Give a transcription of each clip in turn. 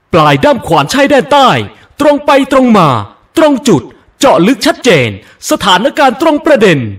ปลายด้ามขวานชายแดนใต้ตรงไปตรงมาตรงจุดเจาะลึกชัดเจนสถานการณ์ตรงประเด็น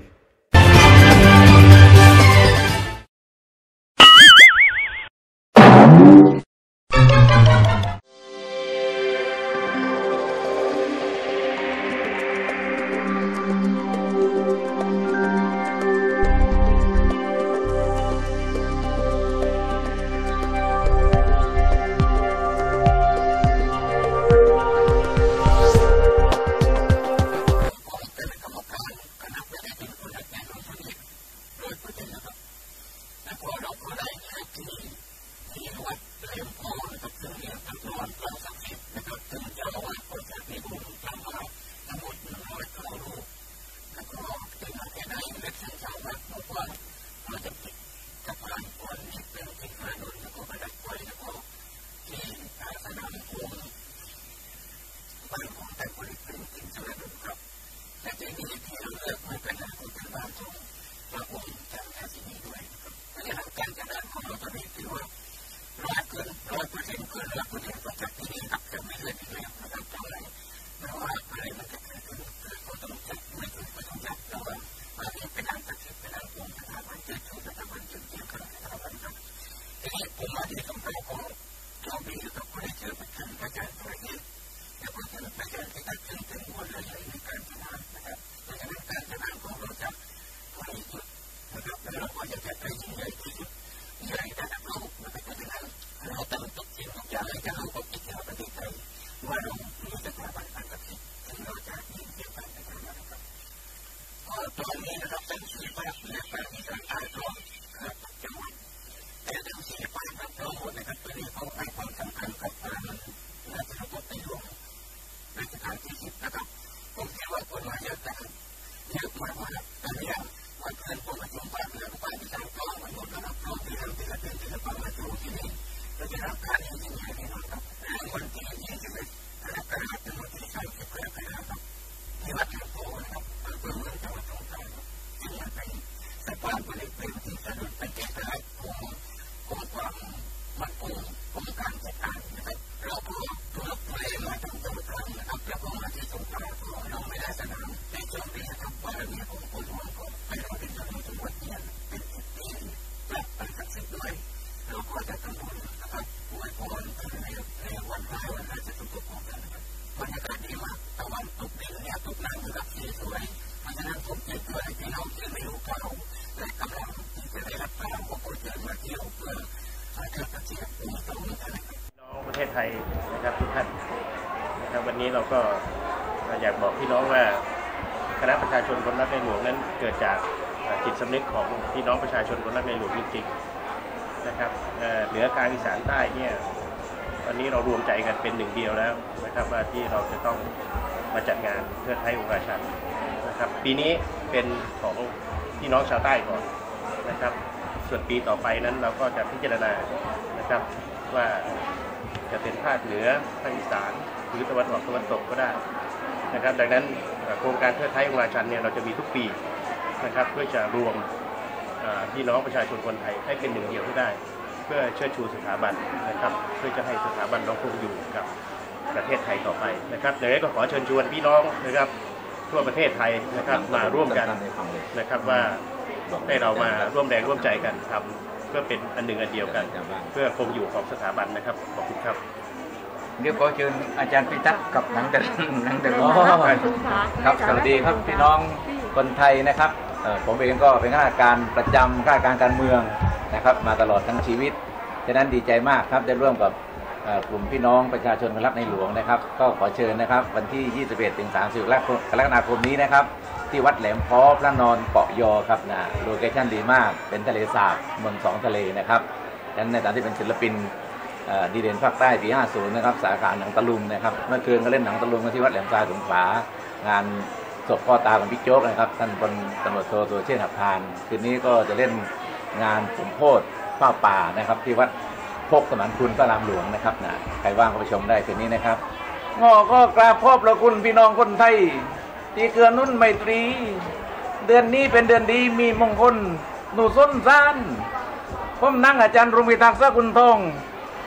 ประเทศไทยนะครับทุกท่านนะครับวันนี้เราก็อยากบอกพี่น้องว่าคณะประชาชนคนรักในหลวงนั้นเกิดจากจิตสำนึกของพี่น้องประชาชนคนรักในหลวงจริงๆนะครับเหนือกลางอีสานใต้เนี่ยวันนี้เรารวมใจกันเป็นหนึ่งเดียวแล้วนะครับว่าที่เราจะต้องมาจัดงานเทิดไทยองค์ราชันนะครับปีนี้เป็นของพี่น้องชาวใต้ก่อนนะครับส่วนปีต่อไปนั้นเราก็จะพิจารณานะครับว่าจะเป็นภาคเหนือภาคอีสานหรือตะวันออกตะวันตกก็ได้นะครับดังนั้นโครงการเทิดไทยองค์ราชันเนี่ยเราจะมีทุกปีนะครับเพื่อจะรวมพี่น้องประชาชนคนไทยให้เป็นหนึ่งเดียวให้ได้เพื่อเชิดชูสถาบันนะครับเพื่อจะให้สถาบันเราคงอยู่กับประเทศไทยต่อไปนะครับอย่างไรก็ขอเชิญชวนพี่น้องนะครับทั่วประเทศไทยนะครับมาร่วมกันนะครับว่าให้เรามาร่วมแรงร่วมใจกันทำเพื่อเป็นอันหนึ่งอันเดียวกันเพื่อคงอยู่ของสถาบันนะครับขอบคุณครับเดี๋ยวขอเชิญอาจารย์พิทักษ์กับหนังเดิมครับสวัสดีครับพี่น้องคนไทยนะครับผมเองก็เป็นข้าราชการประจำข้าราชการการเมืองนะครับมาตลอดทั้งชีวิตฉะนั้นดีใจมากครับได้ร่วมกับกลุ่มพี่น้องประชาชนคนรักในหลวงนะครับก็ขอเชิญนะครับวันที่21 ถึง 30 กรกฎาคมนี้นะครับที่วัดแหลมพ้อพระนอนเปาะยอครับนะโลเคชั่นดีมากเป็นทะเลสาบเมือง2 ทะเลนะครับฉะนั้นในฐานะที่เป็นศิลปินดีเด่นภาคใต้ปี 50 นะครับสาขาหนังตะลุงนะครับเมื่อคืนก็เล่นหนังตะลุงที่วัดแหลมทรายสงขลางานศพพ่อตาของบิ๊กโจ๊กนะครับท่านพลตำรวจโทสุรเชษฐ์หักพานคืนนี้ก็จะเล่นงานสมโภชผ้าป่านะครับที่วัดโคกสมานคุณพระรามหลวงนะครับนะใครว่างก็ไปชมได้คืนนี้นะครับก็กราบขอบพระคุณพี่น้องคนไทยที่เกื้อหนุนไมตรีเดือนนี้เป็นเดือนดีมีมงคลหนูส้นซานผมนั่งอาจารย์รุ่งพิทักษ์สกุลทอง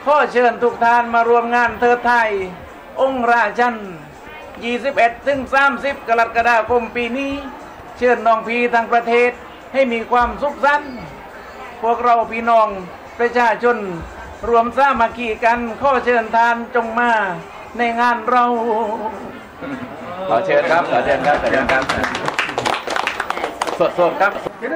ขอเชิญทุกท่านมารวมงานเทิดไทยองค์ราชัน21 ถึง 30 กรกฎาคมปีนี้เชิญน้องพี่ทั้งประเทศให้มีความสุขสันต์พวกเราพี่น้องประชาชนรวมสามัคคีกันขอเชิญท่านจงมาในงานเราขอเชิญครับขอเชิญครับขอเชิญครับสดๆครับ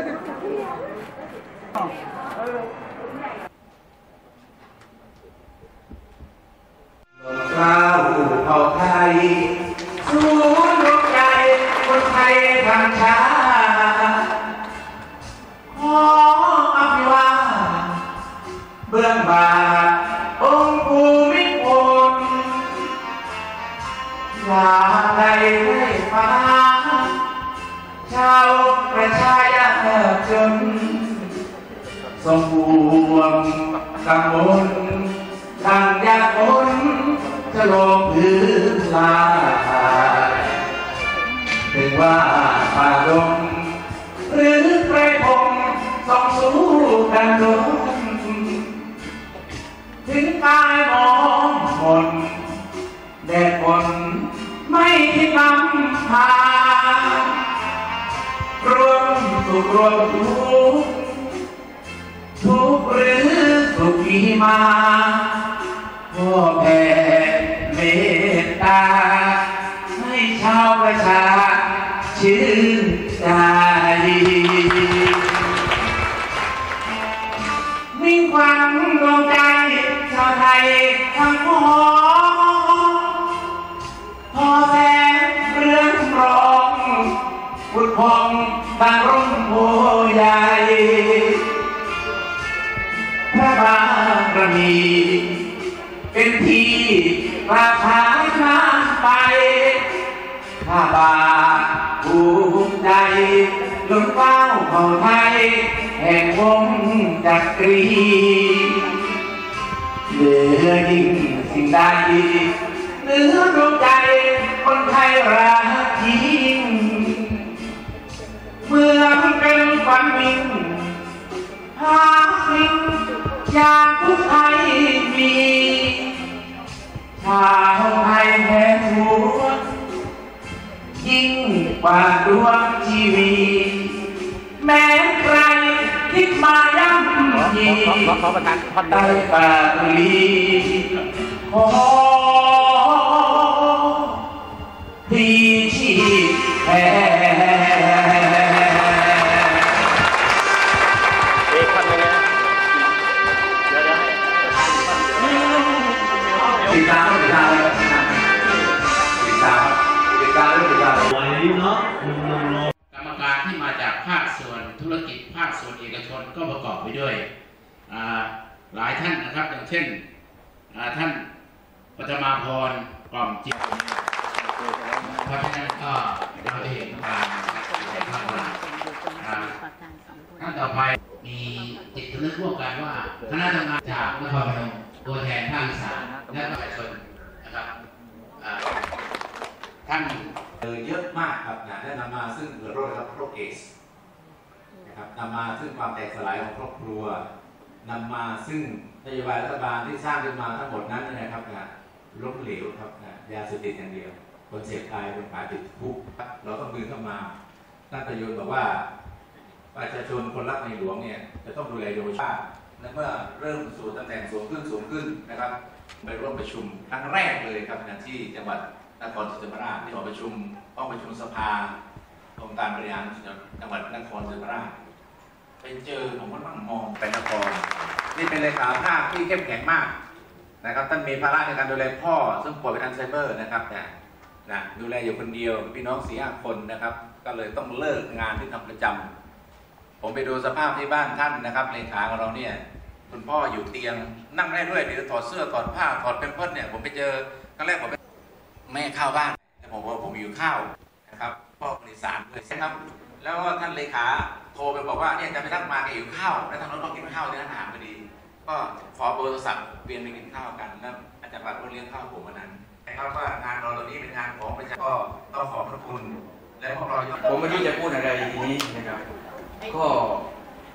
ข้าวเผ่าไทยสู้ดวงใจคนไทยทางชาขออภิวาทเบื้องบาทองค์ภูมิพลชาวไทยได้ฟ้าชาวประชายชนสมบูรณ์กำมลดังยาคนจะลงพื้นลาถึงว่าป่าดงหรือไพรพงส่องสู้กันลงถึงกายมองมนแดดฝนไม่ที่นำพารวมสุขรวมทุกหรือสุขีมาพ่อแผ่เมตตาให้ชาวประชาชื่นใจมิ่งขวัญดวงใจชาวไทยทั้งพ้องพอแสงเรื่องร้องพุทธพองบางร่มโพใหญ่พระบารมีเป็นที่ราชาน้ำไปข้าบาภูมิใจล้นเฝ้าเผ่าไทยแห่งวงจักรีเหลือยิ่งสิ่งใดเหนือดวงใจคนไทยรักยิ่งเมื่อเป็นฝันวิ่งหาสิ่งอยากทุกไทยมีชาวไทยแท้หัวยิ่งกว่าดวงชีวีแม้ใครคิดมาย่ำยีได้ปากลีขอที่ชีแพ้กรรมการที่มาจากภาคส่วนธุรกิจภาคส่วนเอกชนก็ประกอบไปด้วยหลายท่านนะครับอย่างเช่นท่านปัทมาพรกล่อมจิตเพราะฉะนั้นก็เราจะเห็นการในภาครัฐท่านต่อไปมีจิตสำนึกร่วมกันว่าคณะทำงานจากนครพนมตัวแทนภาคอีสานและประชาชนนะครับท่านเยอะมากครับได้นำมาซึ่งโรคครับโรคเอสนะครับนำมาซึ่งความแตกสลายของครอบครัวนำมาซึ่งนโยบายรัฐบาลที่สร้างขึ้นมาทั้งหมดนั้นนะครับล้มเหลวครับยาเสพติดอย่างเดียวคนเสพตายคนขายติดคุกเราต้องมือเข้ามาท่านประยุทธ์บอกว่าประชาชนคนรักในหลวงเนี่ยจะต้องดูแลเยาวชนและเมื่อเริ่มสู่ตำแหน่งสูงขึ้นนะครับไปร่วมประชุมครั้งแรกเลยครับที่จังหวัดนครศรีธรรมราชที่หอประชุมห้องประชุมสภาองค์การบริหารจังหวัดนครศรีธรรมราชไปเจอผมก็นั่งมองไปนครนี่เป็นเลขาภาคที่เข้มแข็งมากนะครับท่านมีภาระในการดูแลพ่อซึ่งป่วยเป็นอัลไซเมอร์นะครับดูแลอยู่คนเดียวพี่น้อง4-5 คนนะครับก็เลยต้องเลิกงานที่ทำประจำผมไปดูสภาพที่บ้านท่านนะครับเลขาของเราเนี่ยคุณพ่ออยู่เตียงนั่งได้ด้วยเดี๋ยวถอดเสื้อถอดผ้าถอดเป็นเพิร์ดเนี่ยผมไปเจอครั้งแรกผมแม่ข้าวบ้านแต่ผมว่าผมอยู่ข้าวนะครับพ่อคนอีสานเลยครับแล้วท่านเลขาโทรไปบอกว่าเนี่ยจะไปทักมาแกอยู่ข้าวแล้วทางโน้นต้องกินข้าวที่ร้านอาหารพอดีก็ขอเบอร์โทรศัพท์เวียนไปกินข้าวกันแล้วอาจารย์บัตรเลี้ยงข้าวผมวันนั้นนะครับว่างานเราตอนนี้เป็นงานของประชาชนก็ต้องขอบพระคุณและพวกเราผมไม่รู้จะพูดอะไรทีนี้นะครับก็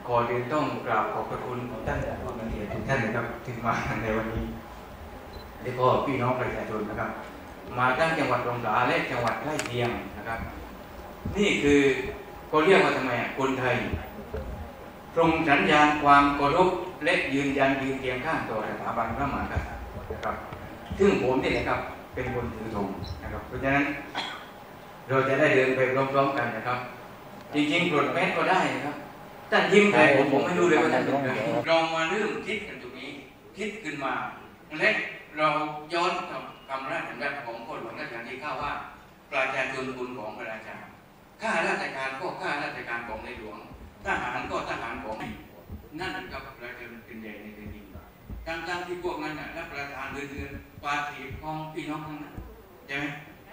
ก่อนอื่นต้องกราบขอบพระคุณท่านผู้บริหารทุกท่านนะครับที่มาในวันนี้และก็พี่น้องประชาชนนะครับมาทั้งจังหวัดสงขลาและจังหวัดใกล้เคียงนะครับนี่คือเขาเรียกว่าทำไมคนไทยตรงสัญญาณความเคารพและยืนยันยืนเคียงข้างต่อสถาบันพระมหากษัตริย์นะครับซึ่งผมนี่นะครับเป็นคนถือธงนะครับเพราะฉะนั้นเราจะได้เดินไปพร้อมๆกันนะครับจริงๆปลดแมสก็ได้นะครับท่านยิ้มใส่ผมไม่รู้เลยว่าท่านเป็นใครเรามาเริ่มคิดกันตรงนี้คิดขึ้นมาและเราย้อนกับคำราชบัญญัติของคนหลวงรัชกาลที่ 9ว่าประชาชนบุญของประชาชนข้าราชการก็ข้าราชการของในหลวงทหารก็ทหารของนั่นกับประชาชนเป็นใหญ่ในแผ่นดินทั้งที่พวกนั้นน่ะรับประทานเดือนปาถีของพี่น้องทั้งนั้นใช่ไหม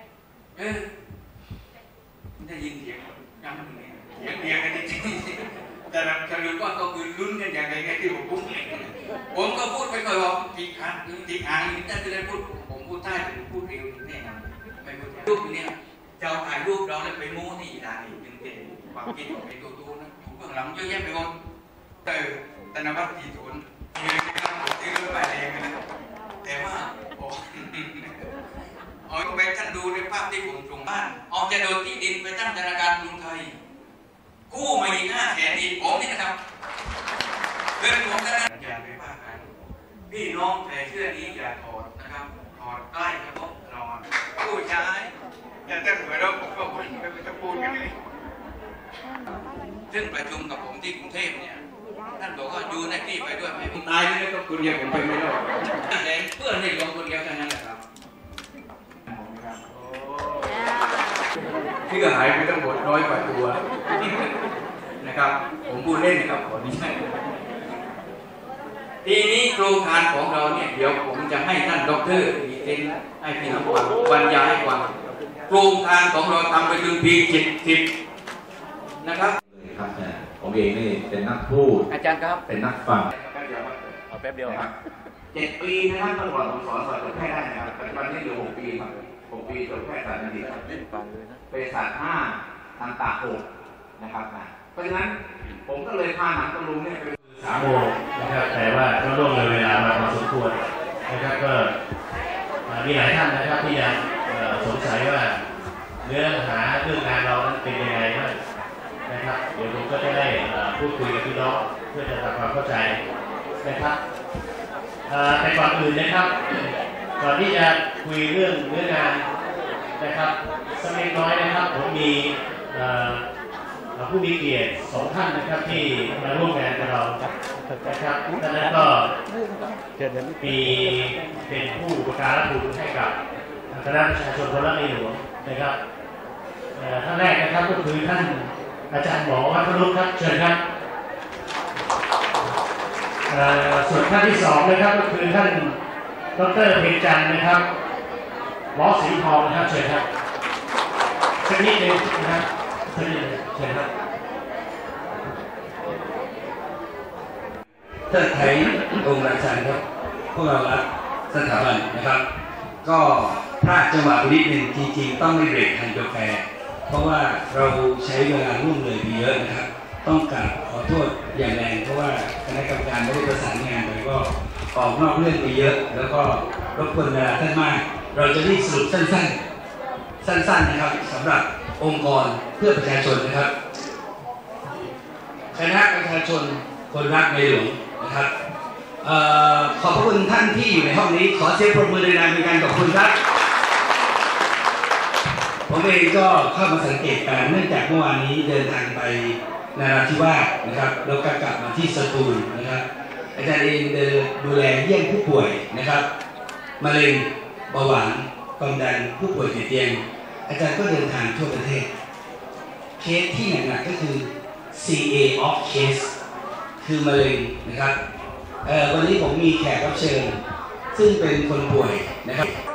ได้ยินเสียงดังอย่างนี้เสียงกันจริงๆแต่สรุปว่าก็คือลุ้นกันอย่างไรที่ผมพูดผมก็พูดไปก่อนว่าติดหางนี่ถ้าจะได้พูดผมพูดใต้ผมพูดเร็วนี่นะไม่พูดรูปนี้จะเอาถ่ายรูปเราแล้วไปโม้ที่อีด่านอีกเป็นความคิดของไอ้ตัวนะอยู่เบื้องหลังเยอะแยะไปหมดธนบัตร40มีอะไรกันผมซื้อรถไปเองนะแต่ว่าเอาไปท่านดูในภาพที่ผมส่งบ้านออกจะโดนที่ดินไปตั้งธนาคารกรุงไทยกู้มาอีก500,000อีกผมนี่นะครับเรื่องของธนาคารอย่าไปว่ากันพี่น้องใส่เสื้อนี้อย่าถอดนะครับถอดใต้กระบอกนอนผู้ชายอย่าจะเหมือนเราผมก็ไม่จะพูดกันเลยซึ่งประชุมกับผมที่กรุงเทพเนี่ยท่านบอกว่าอยู่ในที่ไปด้วยไม่ตายนี่ก็คนเดียวผมไปไม่ได้แต่เพื่อนในหลวงคนเดียวเท่านั้นแหละครับที่ก็หายไปทั้งหมด100 กว่าตัวนะครับผมพูดเล่นนะครับขออนุญาตทีนี้โครงการของเราเนี่ยเดี๋ยวผมจะให้ท่านด็อกเตอร์มีเซ็นให้พี่น้องฟังบรรยายให้ฟังโครงการของเราทำไปถึงปี70นะครับครับผมเองนี่เป็นนักพูดอาจารย์ครับเป็นนักฟังเอาแป๊บเดียวครับ 7 ปีนะครับตลอดผมสอนจบแพทย์ได้นะครับปัจจุบันนี้เหลือ6 ปีครับ6 ปีจบแพทย์ศาสตร์บัณฑิตเภสัช5ทันตะ6นะครับเพราะฉะนั้นผมก็เลยพาหนังตะลุงเนี่ยไป 3 โมงนะครับแต่ว่าก็ล่วงเลยเวลามาพอสมควรนะครับก็มีหลายท่านนะครับที่ยังสงสัยว่าเนื้อหาเรื่องงานเรานั้นเป็นยังไงบ้างนะครับเดี๋ยวผมก็จะได้พูดคุยกับพี่น้องเพื่อจะทำความเข้าใจนะครับในก่อนอื่นนะครับก่อนที่จะคุยเรื่องเนื้องานนะครับสักเล็กน้อยนะครับผมมีผู้มีเกียรติ2 ท่านนะครับที่มาร่วมงานกับเรานะครับท่านนั้นก็มีเป็นผู้อุปการะคุณให้กับคณะประชาชนคนรักในหลวงนะครับท่านแรกนะครับก็คือท่านอาจารย์หมอวัฒนุครับเชิญครับส่วนท่านที่2นะครับก็คือท่านดร.เพ็ญจันทร์นะครับหมอสีทองนะครับเชิญครับสักนิดนึงนะครับเชิญครับเทิดไทยองค์ราชันครับพวกเรารักสถาบันนะครับก็พลาดจังหวะนิดหนึ่งจริงๆต้องไม่เบรกทานกาแฟเพราะว่าเราใช้เวลาล่วงเลยไปเยอะนะครับต้องกราบขอโทษอย่างแรงเพราะว่าคณะกรรมการไม่ได้ประสานงานไปก็ออกนอกเรื่องไปเยอะแล้วก็รบกวนเวลาท่านมากเราจะรีบสรุปสั้นๆนะครับสำหรับองค์กรเพื่อประชาชนนะครับคณะประชาชนคนรักในหลวงนะครับขอบคุณท่านที่อยู่ในห้องนี้ขอเสียงปรบมือดังๆเป็นการขอบคุณครับผมเองก็เข้ามาสังเกตการเนื่องจากเมื่อวานนี้เดินทางไปนราธิวาสนะครับแล้วก็กลับมาที่สตูลนะครับอาจารย์เองดูแลเยี่ยมผู้ป่วยนะครับมะเร็งเบาหวานความดันผู้ป่วยติดเตียงอาจารย์ก็เดินทางทั่วประเทศเคสที่หนักๆก็คือ CA of case คือมะเร็งนะครับวันนี้ผมมีแขกรับเชิญซึ่งเป็นคนป่วยนะครับ